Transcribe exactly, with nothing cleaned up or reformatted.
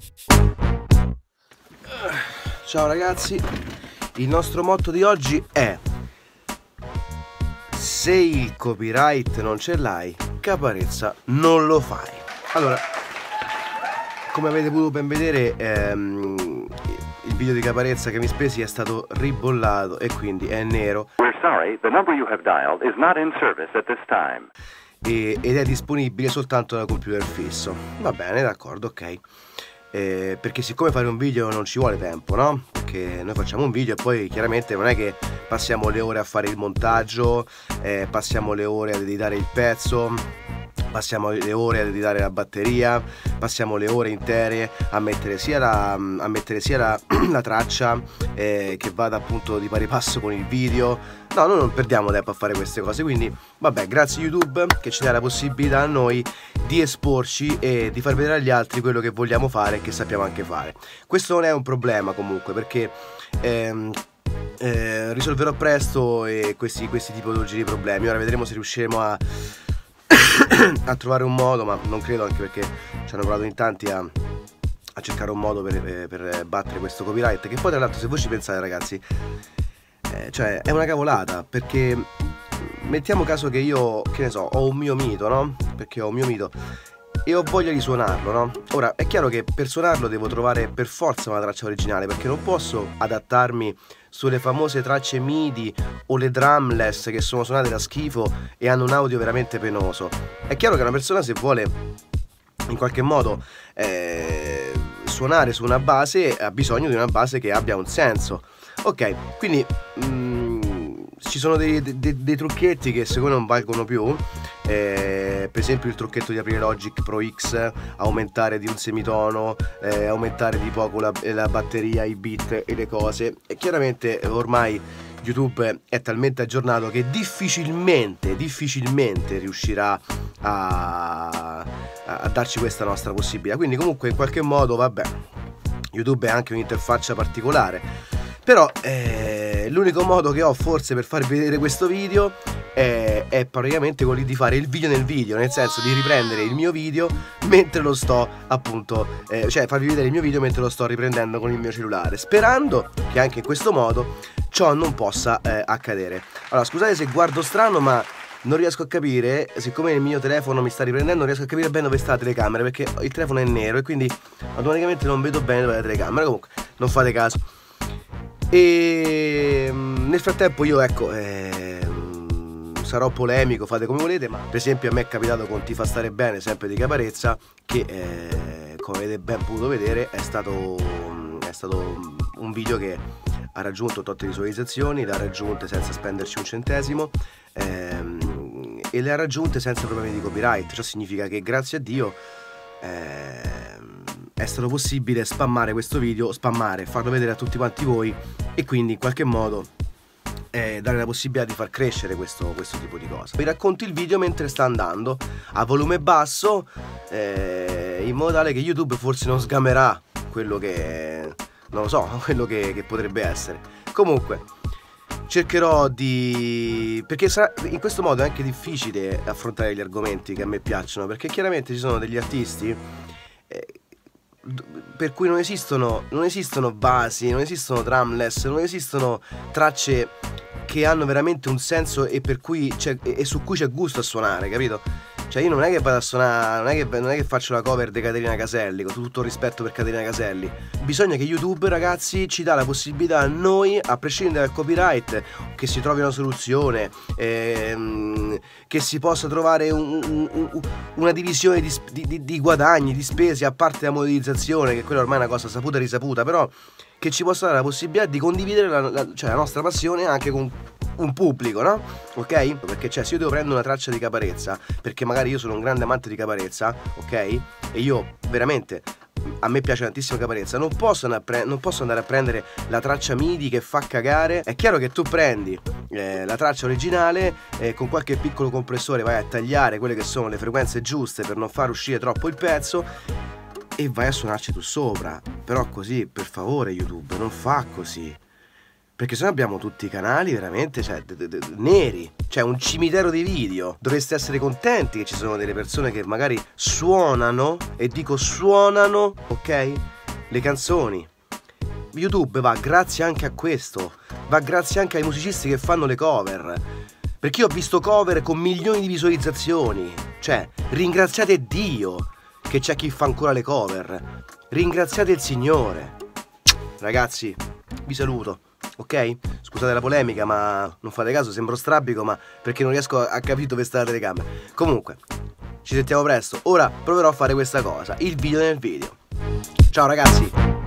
Ciao ragazzi, il nostro motto di oggi è: se il copyright non ce l'hai, Caparezza non lo fai. Allora, come avete potuto ben vedere, ehm, il video di Caparezza che mi spesi è stato ribollato e quindi è nero. We're sorry, the number you have dialed is not in service at this time. E, ed è disponibile soltanto da computer fisso. Va bene, d'accordo, ok. Eh, perché siccome fare un video non ci vuole tempo, no? Perché noi facciamo un video e poi chiaramente non è che passiamo le ore a fare il montaggio, eh, passiamo le ore ad editare il pezzo, passiamo le ore ad editare la batteria, passiamo le ore intere a mettere sia la, a mettere sia la, la traccia eh, che vada appunto di pari passo con il video. No, noi non perdiamo tempo a fare queste cose, quindi vabbè, grazie YouTube che ci dà la possibilità a noi di esporci e di far vedere agli altri quello che vogliamo fare e che sappiamo anche fare. Questo non è un problema comunque, perché ehm, eh, risolverò presto eh, questi, questi tipologie di problemi. Ora vedremo se riusciremo a a trovare un modo, ma non credo, anche perché ci hanno provato in tanti a, a cercare un modo per, per battere questo copyright, che poi tra l'altro, se voi ci pensate ragazzi, eh, cioè è una cavolata, perché mettiamo caso che io, che ne so, ho un mio mito, no? Perché ho un mio mito e ho voglia di suonarlo, no? Ora è chiaro che per suonarlo devo trovare per forza una traccia originale, perché non posso adattarmi sulle famose tracce MIDI o le drumless che sono suonate da schifo e hanno un audio veramente penoso. È chiaro che una persona, se vuole in qualche modo eh, suonare su una base, ha bisogno di una base che abbia un senso. Ok, quindi mm, ci sono dei, dei, dei trucchetti che secondo me non valgono più. Eh, per esempio il trucchetto di aprire Logic Pro X, aumentare di un semitono, eh, aumentare di poco la, la batteria, i beat e le cose. E chiaramente ormai YouTube è talmente aggiornato che difficilmente, difficilmente riuscirà a, a darci questa nostra possibilità. Quindi comunque in qualche modo, vabbè, YouTube è anche un'interfaccia particolare. Però eh, l'unico modo che ho forse per farvi vedere questo video è, è praticamente quello di fare il video nel video, nel senso di riprendere il mio video mentre lo sto appunto, eh, cioè farvi vedere il mio video mentre lo sto riprendendo con il mio cellulare, sperando che anche in questo modo ciò non possa eh, accadere. Allora, scusate se guardo strano, ma non riesco a capire, siccome il mio telefono mi sta riprendendo, non riesco a capire bene dove sta la telecamera, perché il telefono è nero e quindi automaticamente non vedo bene dove è la telecamera. Comunque non fate caso. E nel frattempo io, ecco, eh, sarò polemico, fate come volete, ma per esempio a me è capitato con Ti fa stare bene, sempre di Caparezza, che eh, come avete ben potuto vedere è stato, è stato un video che ha raggiunto tot visualizzazioni, le ha raggiunte senza spenderci un centesimo ehm, e le ha raggiunte senza problemi di copyright. Ciò significa che grazie a Dio ehm, è stato possibile spammare questo video, spammare, farlo vedere a tutti quanti voi e quindi in qualche modo eh, dare la possibilità di far crescere questo, questo tipo di cosa. Vi racconto il video mentre sta andando a volume basso, eh, in modo tale che YouTube forse non sgamerà quello che, non lo so, quello che, che potrebbe essere. Comunque cercherò di... perché sarà, in questo modo è anche difficile affrontare gli argomenti che a me piacciono, perché chiaramente ci sono degli artisti eh, per cui non esistono, non esistono basi, non esistono drumless, non esistono tracce che hanno veramente un senso e per cui c'è, e su cui c'è gusto a suonare, capito? Cioè io non è che vado a suonare, non è che, non è che faccio la cover di Caterina Caselli, con tutto il rispetto per Caterina Caselli. Bisogna che YouTube, ragazzi, ci dà la possibilità a noi, a prescindere dal copyright, che si trovi una soluzione, ehm, che si possa trovare un, un, un, una divisione di, di, di guadagni, di spese, a parte la monetizzazione, che quella ormai è una cosa saputa e risaputa, però che ci possa dare la possibilità di condividere la, la, cioè la nostra passione anche con un pubblico, no? Ok? Perché cioè se io devo prendere una traccia di Caparezza, perché magari io sono un grande amante di Caparezza, ok? E io veramente, a me piace tantissimo Caparezza, non posso, non posso andare a prendere la traccia MIDI che fa cagare. È chiaro che tu prendi eh, la traccia originale e eh, con qualche piccolo compressore vai a tagliare quelle che sono le frequenze giuste per non far uscire troppo il pezzo e vai a suonarci tu sopra. Però così, per favore YouTube, non fa così, perché sennò abbiamo tutti i canali veramente, cioè, neri, cioè un cimitero di video. Dovreste essere contenti che ci sono delle persone che magari suonano, e dico suonano, ok? le canzoni. YouTube va grazie anche a questo, va grazie anche ai musicisti che fanno le cover, perché io ho visto cover con milioni di visualizzazioni. Cioè, ringraziate Dio che c'è chi fa ancora le cover, ringraziate il Signore. Ragazzi, vi saluto, ok? Scusate la polemica, ma non fate caso, sembro strabico, ma perché non riesco a capire dove sta la telecamera. Comunque, ci sentiamo presto. Ora proverò a fare questa cosa, il video nel video. Ciao ragazzi!